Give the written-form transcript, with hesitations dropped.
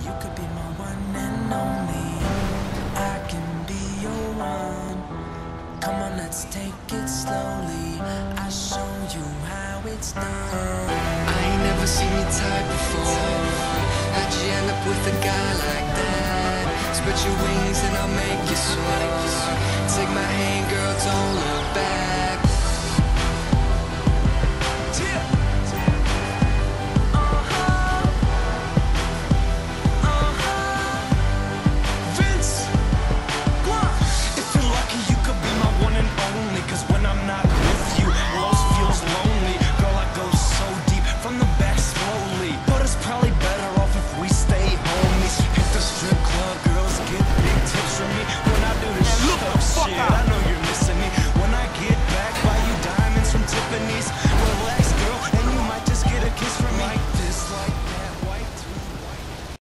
You could be my one and only. I can be your one. Come on, let's take it slowly. I'll show you how it's done. I ain't never seen your type before. How'd you end up with a guy like that? Spread your wings and I'll make you soar. Take my hand, girl, don't look back.